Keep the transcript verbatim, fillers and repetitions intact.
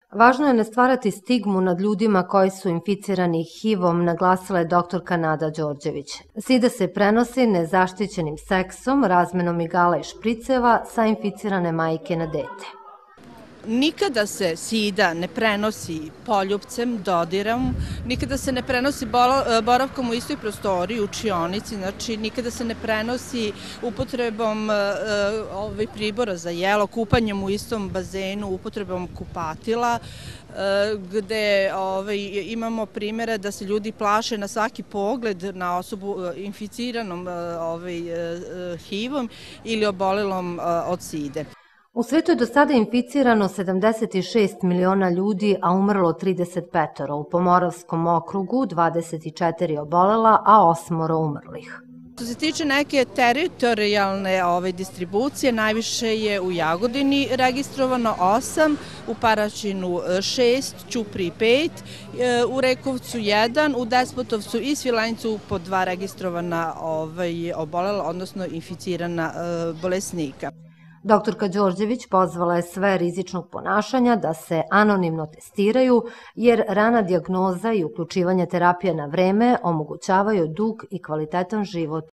Važno je ne stvarati stigmu nad ljudima koji su inficirani H I V-om, naglasila je doktorka Nada Đorđević. SIDA se prenosi nezaštićenim seksom, razmenom igala i špriceva sa inficirane majke na dete. Nikada se SIDA ne prenosi poljupcem, dodirom, nikada se ne prenosi boravkom u istoj prostoriji, u učionici, znači nikada se ne prenosi upotrebom pribora za jelo, kupanjem u istom bazenu, upotrebom kupatila, gde imamo primere da se ljudi plaše na svaki pogled na osobu inficiranom H I V-om ili obolelom od SIDE. U svetu je do sada inficirano sedamdeset šest miliona ljudi, a umrlo trideset pet. U Pomoravskom okrugu dvadeset četiri obolela, a osmoro umrlih. Što se tiče neke teritorijalne distribucije, najviše je u Jagodini registrovano osam, u Paraćinu šest, Ćupriji pet, u Rekovcu jedan, u Despotovcu i Svilajncu po dva registrovana obolela, odnosno inficirana bolesnika. Doktorka Đorđević pozvala je sve rizičnog ponašanja da se anonimno testiraju, jer rana dijagnoza i uključivanje terapije na vreme omogućavaju dug i kvalitetan život